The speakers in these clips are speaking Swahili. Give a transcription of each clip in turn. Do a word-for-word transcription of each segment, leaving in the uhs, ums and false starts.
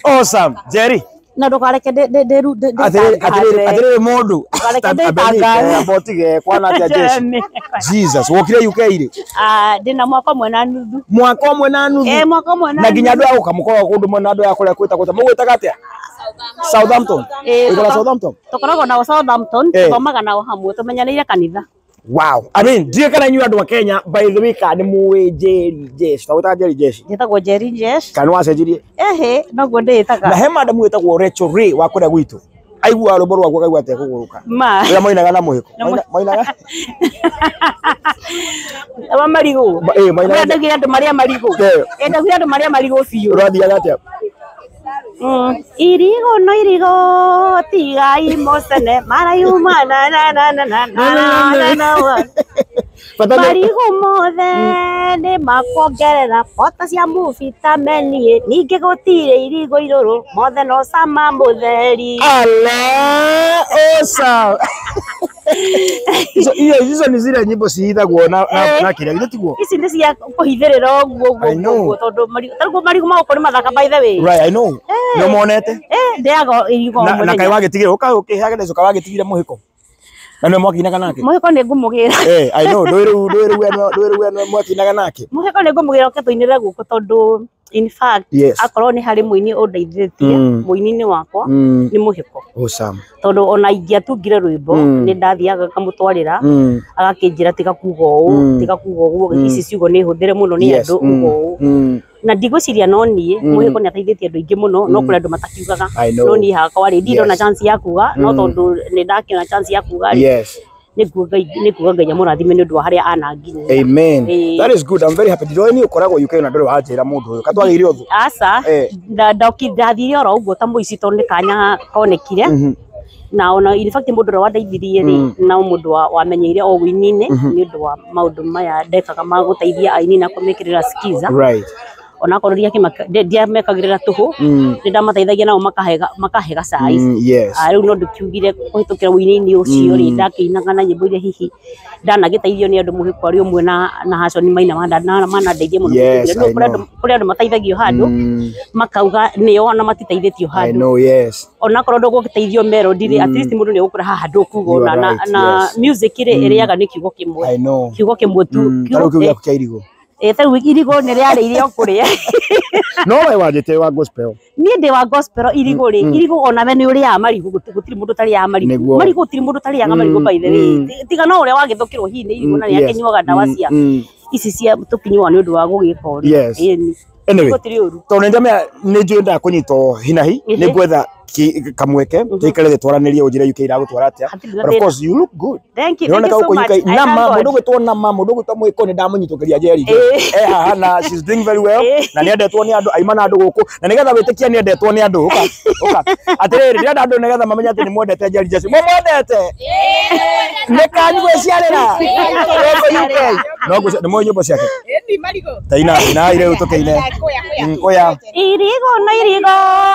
Awesome. Jerry. Na ndukareke de de de de Atere atere atere mundu. Abotige kwana atia jeshi. Jesus, wokire U K ire. Ah, ndina mwaka mwe na nuthu. Mwaka mwe na nuthu. Eh, mwaka mwe na. Na ginya andu aguka mukoro kundu mwe na andu akore kwita kwita. Mugwita gatia? Southampton. Eh, Ugora Southampton. Tukoragwo na Southampton, tukomaga nao hamwe tumenyanire kanitha. Wow. I mean, ndiye kana nyu andu wa Kenya by the way ka ni muwe Jerry Jeshi. Tawita Jerry Jeshi. Njitagwo Jerry Jeshi. Kana wacenjirie? Ehe, naguo nditaga. Na he madam wetagwo Rachel Ray wa kuria gwitu. Aigua rwimbo rwaku akaigua ate kuguruka. Ma. Ria moinaga na muhiko. Moinaga. Aba marigo. Eh, moinaga. Ndagira andu maria marigo. Eh, ndagira andu maria marigo biu. Urathiaga atia? Mm. Irigo no irigo tigai mosene marayuma na na na na na na na marigo mothe ni makongerera potassium vitamini ninge gutire irigo iruru mothe no sama mutheri ala osa so iyo hizo ni zile nyimbo cihithagwo na na kiria gitiguo ici ni cia kuhithirira oguo oguo tondu marigo marigo mako ni mathaka by the way right I know no monete eh ndiago irigo na na kai wagitigire uka ukihage nezo kawagitigire muhiko na no mwakinaga nake muhiko ni ngumugira eh I know ndoiru ndoiru weno ndoiru weno mwakinaga nake muhiko ni ngumugira ukethoinire guko tondu in fact akorwo ni hari muini undeithitie muini-ini wakwa ni muhiko awesome tondu ona ingiatungire rwimbo ni ndathiaga kamutwarira agakinjira tiga kuga uu tiga kuga uguo ici ciugo ni huthire muno ni andu uguo uu na ndigwiciria no nie muhiko ni ateithitie andu ingi muno no kuri andu matakiugaga no nie hakwa ri ndirona chance ya kuga no tondu ni ndakiona chance ya kuga yes nikuga Ngai amurathime ni undu wa haria ananginya amen that is good I'm very happy did you ukoragwo U K na ndore wanjira mundu uyu katwagire othu asa ndaukithathire oro uguo ta muici tondu kanya konekire na ona in fact mundu wa ndeithirie ri na mundu wa menyeire o winine ni undu wa maundu maya ndekaga ma guteithia aini na kumekirira skiza right ona kororia dia mekagirira tuhu ni ndamateithagia nao makahega makahega size yes a riu no ndukiugire kuhitukira winini ucio ri ndakinaga na nyimbo ile hihi ndanagiteithio ni andu muhiko ari umwe na na Hasoni Maina manda na mana ndeithie muno no kuri andu mateithagio handu makauga ni ona matiteithitio handu I know yes ona korwo ndugukiteithio melody ri at least mundu ni ukura haha ndukuga na na music ire iriaga ni kiugo kimwe kiugo kimwe tu kiugo kia kuirigo eh taru irigo ni riareire okuria no we wajete wa gospel ni ndi wa gospel irigo ri irigo ona we ni uria marigo gutiri mundu tari ya marigo marigo gutiri mundu tari ya marigo by the way tiga no uria wagithukirwo hi ni irigo na yakenywaga ndawa cia ici cia tukinywa ni undu wa gugika uri anyway to nenda me ni njunda kunyito hinahi ni gwetha kamweke tikarete twaranirie ujire U K iragutwara atia but of course you look good thank you thank you so much na mama mundu gwetwo na mama mundu gwetwo mwiko ni ndamunyitokeria Jerry eh haha na she's doing very well na ni endetwo ni andu aima na andu guku na nigetha witikia ni endetwo ni andu uka uka atiriri ni andu nigetha mamenya ati ni mwendete Jerry Jeshi mo mwendete ne kanyu gweciarira U K no gwe ni mwenye bosi yake ni marigo taina na ile utokeine oya irigo no irigo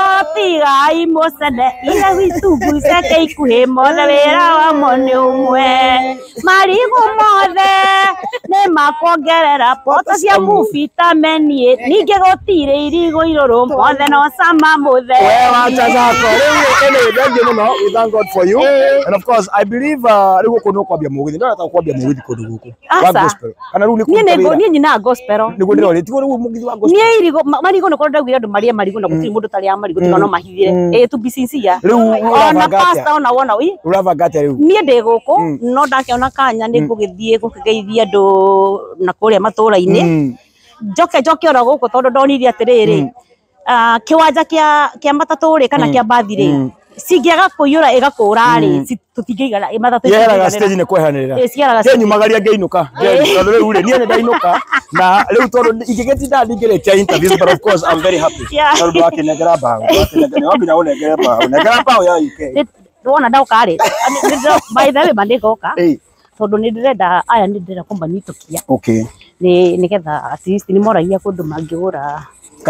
tigai mosene ira witungu seke ikuhe mothe wira wa mone umwe marigo mothe ne makongerera potassium vitamini ninge gutire irigo iruru mothe no sama muthe we wacha zako anyway thank you no we thank God for you and of course I believe rigo kuno kwambia mugithi ndo nataka kwambia mugithi kundu guku wa gospel kana runi ku ni ni nyina gospel nigo ndiro tigo rigo mugithi wa gospel ni irigo marigo no korwo ndagwira andu maria marigo na gutiri mundu tari ya marigo tiga no mahithire eh tu bisincia ona pastor ona wona wi urava gate riu ni ndi guku no ndakiona kanya ni ngugithie gukigeithia andu na kuria matura-ini njoke njoke ora guku tondu ndonirie atiriri ah kiwanja kia kia matatu ri kana kia bathi ri singiaga kuyura igakura ri tutingeiga matatu yera stage ni kwehanirira kenyu magaria ngeinuka tondu riu ri ni ndainuka na riu tondu ingigetinda ndingirekia interviews but of course I'm very happy tondu akinegera bao akinegera wapi na unegera bao negera bao ya U K wona ndauka ri by the way bandikoka tondu ni ndirenda aya ni ndirenda komba nyitukia okay ni nigetha at least ni moragia kundu mangigura kaido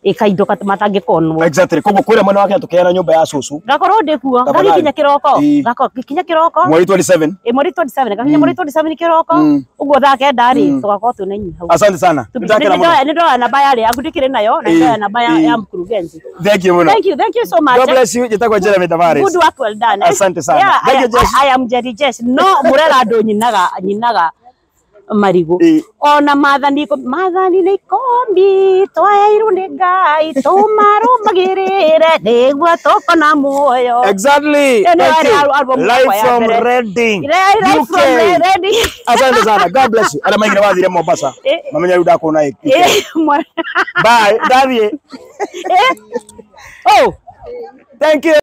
ikaindo matangikonwo exactly kogo kwira mwana wake atukeana nyumba ya susu gakorwo ndikuo gagikinya kiroko gakorwo kinya kiroko mweri twenty-seven eh mweri twenty-seven gakinya mweri twenty-seven kiroko uguo thake ndari tugakorwo tunenyi hau asante sana ndakira muno ndio namba yale agudikire nayo na ndio namba ya mkurugenzi thank you muno thank you thank you so much God bless you jitagwa Jeremy Tavares good work well done asante sana yeah, thank you Jess I am Jerry Jess no murera andu nyinaga nyinaga marigo ona mathani mathani ni kombi twairu ni ngai tumarumagirire niguo tukona muoyo exactly live from Reading live from Reading asante sana God bless you ala maingira wathire Mombasa mamenya riu ndakona bye ndathie oh thank you